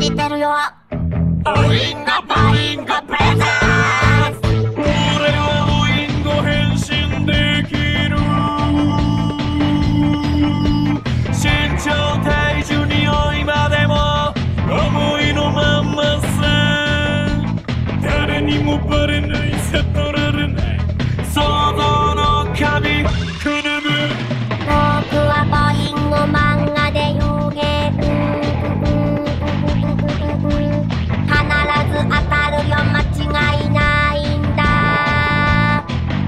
見てるよ。オインゴボインゴブラザーズ。 俺はオインゴ変身できる。身長体重においまでも思いのまんまさ。誰にもバレない悟られない想像の神くぬむ。 僕はボインゴ漫画で予言。必ず当たるよ、間違いないんだ。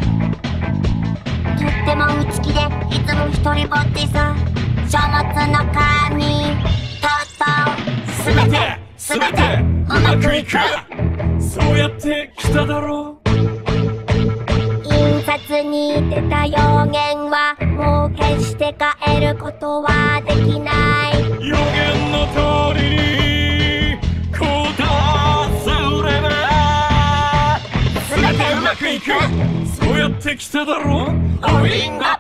とっても内気でいつも一人ぼっちさ。書物の紙とうとうすべてうまくいく。 そうやって来ただろう。 印刷に出た予言はもう決して変えることはできない。 予言の通りに行動すればすべてうまくいく。 そうやって来ただろう。 オインゴ